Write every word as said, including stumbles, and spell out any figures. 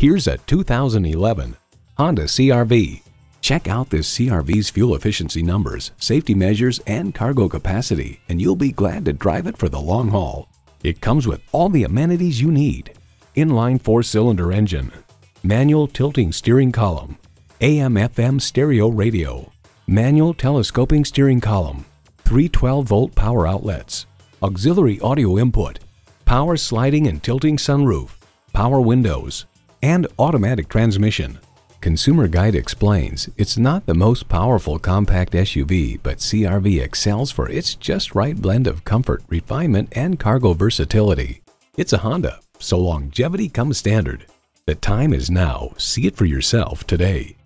Here's a two thousand eleven Honda C R V. Check out this C R V's fuel efficiency numbers, safety measures, and cargo capacity, and you'll be glad to drive it for the long haul. It comes with all the amenities you need: inline four-cylinder engine, manual tilting steering column, A M F M stereo radio, manual telescoping steering column, three twelve volt power outlets, auxiliary audio input, power sliding and tilting sunroof, power windows, and automatic transmission. Consumer Guide explains it's not the most powerful compact S U V, but C R V excels for its just right blend of comfort, refinement, and cargo versatility. It's a Honda, so longevity comes standard. The time is now. See it for yourself today.